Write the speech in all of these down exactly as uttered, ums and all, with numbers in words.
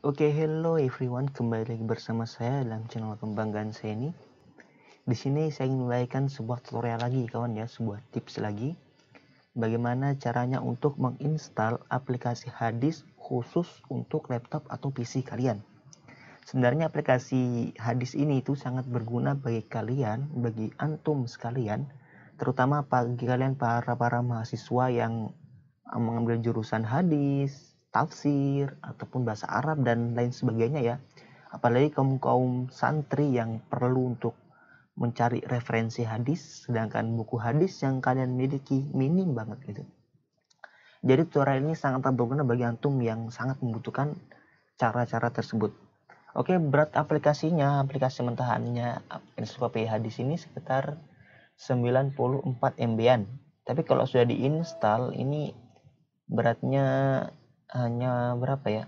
Oke, hello everyone, kembali lagi bersama saya dalam channel kebanggaan saya ini. Di sini saya ingin membagikan sebuah tutorial lagi, kawan ya, sebuah tips lagi. Bagaimana caranya untuk menginstal aplikasi hadis khusus untuk laptop atau P C kalian. Sebenarnya aplikasi hadis ini itu sangat berguna bagi kalian, bagi antum sekalian, terutama bagi kalian para para mahasiswa yang mengambil jurusan hadis, tafsir, ataupun bahasa Arab dan lain sebagainya ya. Apalagi kaum-kaum santri yang perlu untuk mencari referensi hadis, sedangkan buku hadis yang kalian miliki minim banget gitu. Jadi tutorial ini sangat berguna bagi antum yang sangat membutuhkan cara-cara tersebut. Oke, berat aplikasinya, aplikasi mentahannya ensiklopedia hadis ini sekitar sembilan puluh empat M B-an. Tapi kalau sudah diinstal ini beratnya hanya berapa ya?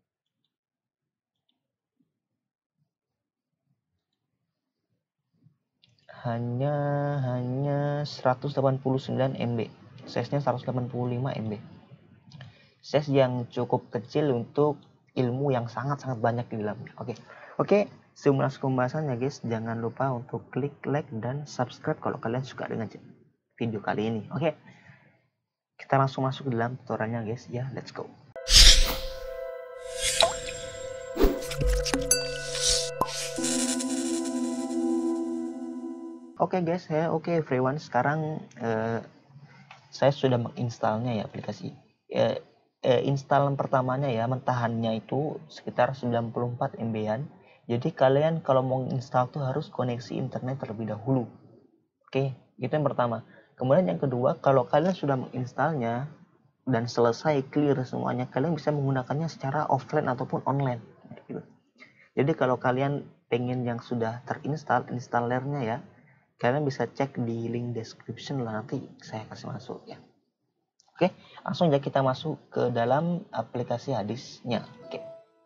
Hanya hanya seratus delapan puluh sembilan M B. Size-nya seratus delapan puluh lima M B. Size yang cukup kecil untuk ilmu yang sangat-sangat banyak di dalamnya. Oke. Oke, sebelum masuk ke pembahasannya guys, jangan lupa untuk klik like dan subscribe kalau kalian suka dengan video kali ini. Oke. Kita langsung masuk ke dalam tutorialnya guys ya. Let's go. Oke okay guys, ya oke okay, everyone. Sekarang eh, saya sudah menginstalnya ya aplikasi. Eh, eh, install pertamanya ya, mentahannya itu sekitar sembilan puluh empat M B-an. Jadi kalian kalau mau install tuh harus koneksi internet terlebih dahulu. Oke, okay, itu yang pertama. Kemudian yang kedua, kalau kalian sudah menginstalnya dan selesai clear semuanya, kalian bisa menggunakannya secara offline ataupun online. Gitu. Jadi kalau kalian pengen yang sudah terinstall, installernya ya, kalian bisa cek di link description lah, nanti saya kasih masuk ya. Oke, langsung aja kita masuk ke dalam aplikasi hadisnya. Oke.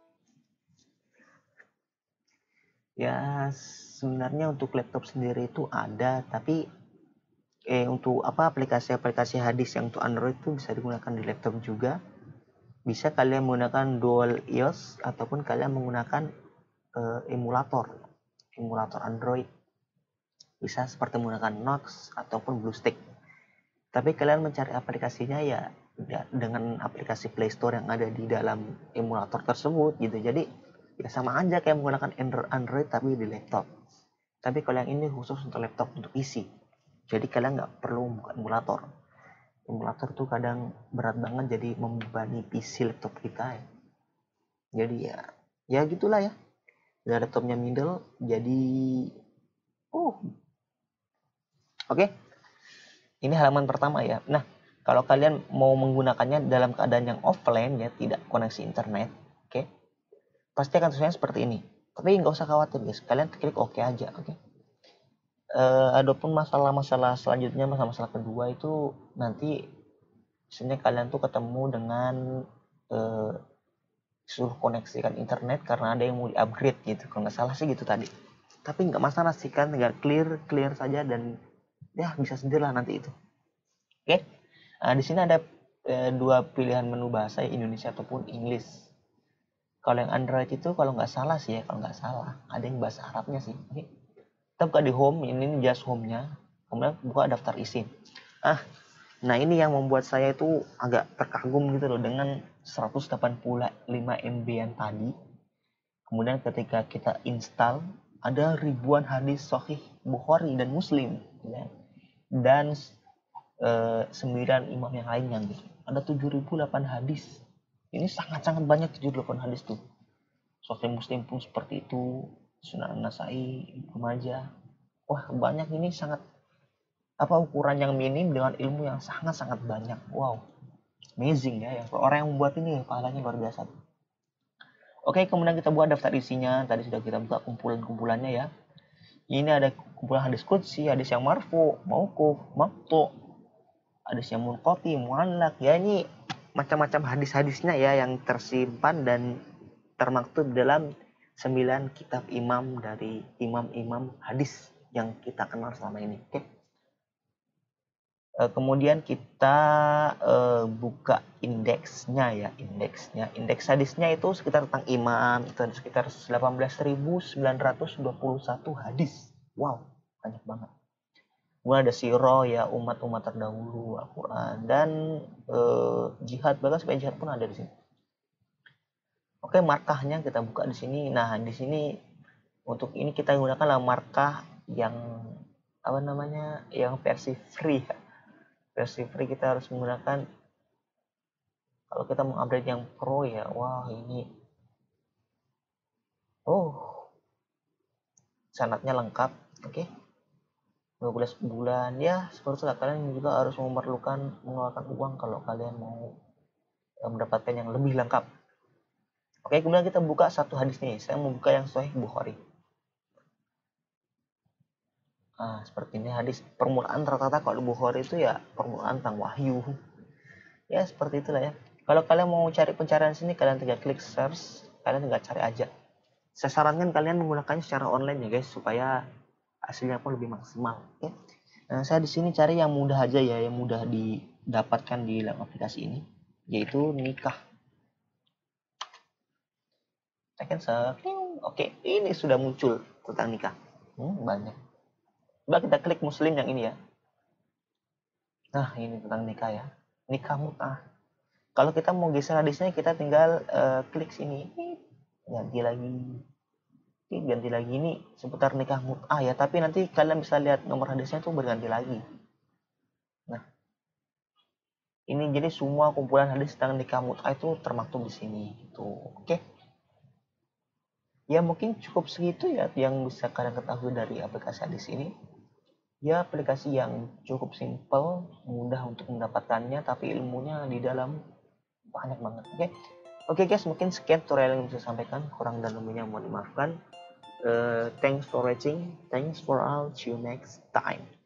Ya, sebenarnya untuk laptop sendiri itu ada, tapi eh untuk apa aplikasi-aplikasi hadis yang untuk Android itu bisa digunakan di laptop juga. Bisa kalian menggunakan dual iOS ataupun kalian menggunakan eh, emulator, emulator Android. Bisa seperti menggunakan Nox ataupun BlueStack. Tapi kalian mencari aplikasinya ya dengan aplikasi Play Store yang ada di dalam emulator tersebut gitu. Jadi ya sama aja kayak menggunakan Android tapi di laptop. Tapi kalau yang ini khusus untuk laptop, untuk P C. Jadi kalian nggak perlu buka emulator. Emulator tuh kadang berat banget jadi membebani P C laptop kita ya. Jadi ya ya gitulah ya. Dan laptopnya middle jadi oh. Oke. Okay. Ini halaman pertama ya. Nah, kalau kalian mau menggunakannya dalam keadaan yang offline ya, tidak koneksi internet, oke, okay, pasti akan tulisannya seperti ini. Tapi nggak usah khawatir guys, kalian klik oke okay aja, oke. Okay? Uh, adapun masalah-masalah selanjutnya, masalah-masalah kedua itu nanti misalnya kalian tuh ketemu dengan uh, suruh koneksikan internet karena ada yang mau di-upgrade gitu, kalau nggak salah sih gitu tadi. Tapi nggak masalah sih kan, tinggal clear clear saja dan ya bisa sendirilah nanti itu. Oke, okay. Nah, di sini ada e, dua pilihan menu bahasa, Indonesia ataupun English. Kalau yang Android itu kalau nggak salah sih ya, kalau nggak salah ada yang bahasa Arabnya sih. Oke, okay. Kita buka di home, ini just home-nya. Kemudian buka daftar isi. Ah, nah ini yang membuat saya itu agak terkagum gitu loh dengan seratus delapan puluh lima M B-an tadi. Kemudian ketika kita install ada ribuan hadis sahih Bukhari dan Muslim, ya. Dan sembilan imam yang lainnya gitu. Ada tujuh ribu delapan hadis. Ini sangat-sangat banyak, tujuh ribu delapan hadis tuh. Sahih Muslim pun seperti itu, Sunan Nasai, Ibnu Majah. Wah, banyak, ini sangat apa ukuran yang minim dengan ilmu yang sangat-sangat banyak. Wow. Amazing ya, ya. Orang yang membuat ini pahalanya luar biasa. Oke, kemudian kita buat daftar isinya. Tadi sudah kita buka kumpulan-kumpulannya ya. Ini ada kumpulan hadis qudsi, hadis yang marfu, mauquf, maqtu, hadis yang munqati, muallak, ya ini macam-macam hadis-hadisnya ya yang tersimpan dan termaktub dalam sembilan kitab imam dari imam-imam hadis yang kita kenal selama ini. Oke. Uh, kemudian kita uh, buka indeksnya ya, indeksnya. Indeks hadisnya itu sekitar tentang iman, itu ada sekitar delapan belas ribu sembilan ratus dua puluh satu hadis. Wow, banyak banget. Kemudian ada sirah ya, umat-umat terdahulu, Al-Quran, dan uh, jihad, bahkan sampai jihad pun ada di sini. Oke, markahnya kita buka di sini. Nah, di sini untuk ini kita gunakan markah yang apa namanya, yang versi free. Versi free kita harus menggunakan, kalau kita mau upgrade yang pro ya, wah ini, oh sanatnya lengkap. Oke, dua belas bulan ya, seperti itu. Kalian juga harus memerlukan mengeluarkan uang kalau kalian mau mendapatkan yang lebih lengkap. Oke, kemudian kita buka satu hadis nih. Saya membuka yang Sahih Bukhari. Nah, seperti ini hadis permulaan rata-rata kalau di Bukhari itu ya permulaan tentang wahyu. Ya, seperti itulah ya. Kalau kalian mau cari pencarian sini, kalian tinggal klik search, kalian tinggal cari aja. Saya sarankan kalian menggunakannya secara online ya guys, supaya hasilnya pun lebih maksimal. Oke. Nah, saya di sini cari yang mudah aja ya, yang mudah didapatkan di dalam aplikasi ini, yaitu nikah. Cancel. Oke, ini sudah muncul tentang nikah. Hmm, banyak. Coba kita klik muslim yang ini ya. Nah, ini tentang nikah ya. Nikah mut'ah. Kalau kita mau geser hadisnya, kita tinggal uh, klik sini. Ganti lagi. Ganti lagi, ini seputar nikah mut'ah ya. Tapi nanti kalian bisa lihat nomor hadisnya tuh berganti lagi. Nah, ini jadi semua kumpulan hadis tentang nikah mut'ah itu termaktub di sini. Gitu. Oke. Ya mungkin cukup segitu ya yang bisa kalian ketahui dari aplikasi hadis ini. Ya, aplikasi yang cukup simple, mudah untuk mendapatkannya, tapi ilmunya di dalam banyak banget. Oke, okay? Oke okay guys, mungkin sekian tutorial yang bisa sampaikan. Kurang dan lebihnya mohon dimaafkan. Uh, thanks for watching. Thanks for all. See you next time.